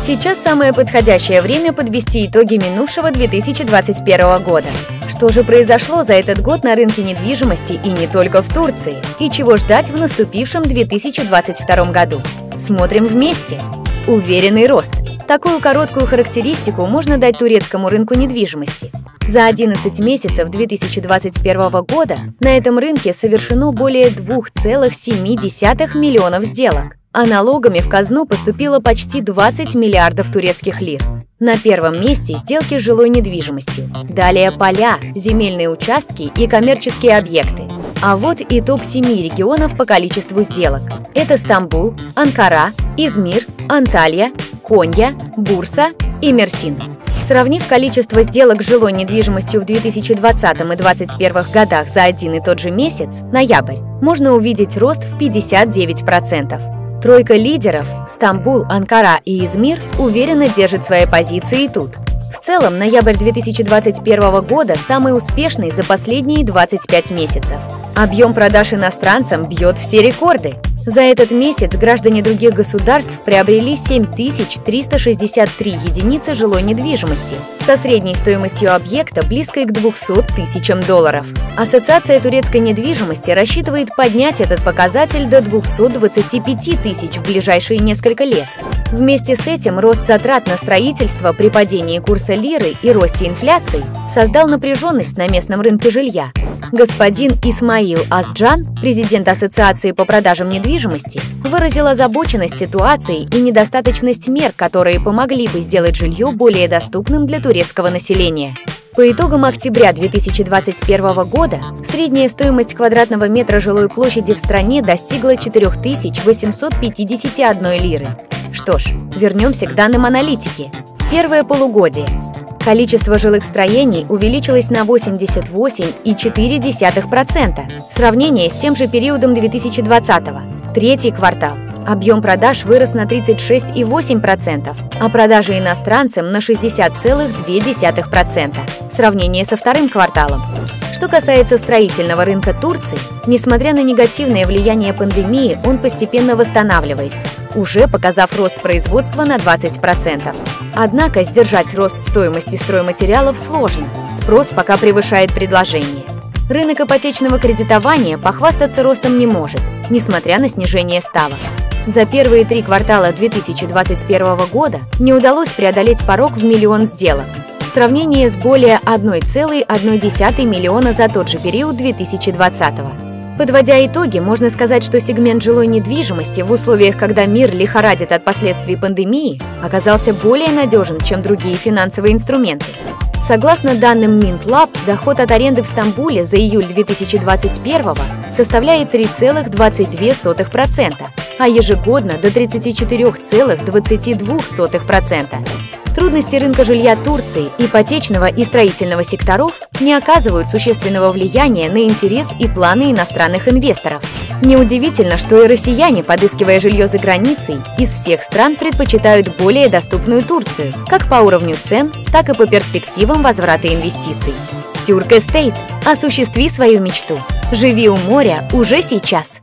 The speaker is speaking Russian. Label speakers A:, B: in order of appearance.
A: Сейчас самое подходящее время подвести итоги минувшего 2021 года. Что же произошло за этот год на рынке недвижимости и не только в Турции? И чего ждать в наступившем 2022 году? Смотрим вместе. Уверенный рост. Такую короткую характеристику можно дать турецкому рынку недвижимости. За 11 месяцев 2021 года на этом рынке совершено более 2,7 миллионов сделок, а налогами в казну поступило почти 20 миллиардов турецких лир. На первом месте сделки с жилой недвижимостью. Далее поля, земельные участки и коммерческие объекты. А вот и топ-7 регионов по количеству сделок. Это Стамбул, Анкара, Измир, Анталия, Конья, Бурса и Мерсин. Сравнив количество сделок с жилой недвижимостью в 2020 и 2021 годах за один и тот же месяц, ноябрь, можно увидеть рост в 59%. Тройка лидеров – Стамбул, Анкара и Измир – уверенно держит свои позиции и тут. В целом, ноябрь 2021 года самый успешный за последние 25 месяцев. Объем продаж иностранцам бьет все рекорды. За этот месяц граждане других государств приобрели 7363 единицы жилой недвижимости со средней стоимостью объекта близкой к $200 тысячам. Ассоциация турецкой недвижимости рассчитывает поднять этот показатель до 225 тысяч в ближайшие несколько лет. Вместе с этим рост затрат на строительство при падении курса лиры и росте инфляции создал напряженность на местном рынке жилья. Господин Исмаил Асджан, президент Ассоциации по продажам недвижимости, выразил озабоченность ситуацией и недостаточность мер, которые помогли бы сделать жилье более доступным для турецкого населения. По итогам октября 2021 года средняя стоимость квадратного метра жилой площади в стране достигла 4851 лиры. Что ж, вернемся к данным аналитики. Первое полугодие. Количество жилых строений увеличилось на 88,4% в сравнении с тем же периодом 2020-го. Третий квартал. Объем продаж вырос на 36,8%, а продажи иностранцам на 60,2% в сравнении со вторым кварталом. Что касается строительного рынка Турции, несмотря на негативное влияние пандемии, он постепенно восстанавливается, уже показав рост производства на 20%. Однако сдержать рост стоимости стройматериалов сложно, спрос пока превышает предложение. Рынок ипотечного кредитования похвастаться ростом не может, несмотря на снижение ставок. За первые 3 квартала 2021 года не удалось преодолеть порог в миллион сделок, в сравнении с более 1,1 миллиона за тот же период 2020 года. Подводя итоги, можно сказать, что сегмент жилой недвижимости в условиях, когда мир лихорадит от последствий пандемии, оказался более надежен, чем другие финансовые инструменты. Согласно данным Mintlab, доход от аренды в Стамбуле за июль 2021 составляет 3,22%, а ежегодно до 34,22%. Трудности рынка жилья Турции, ипотечного и строительного секторов не оказывают существенного влияния на интерес и планы иностранных инвесторов. Неудивительно, что и россияне, подыскивая жилье за границей, из всех стран предпочитают более доступную Турцию, как по уровню цен, так и по перспективам возврата инвестиций. Turk Estate. Осуществи свою мечту. Живи у моря уже сейчас.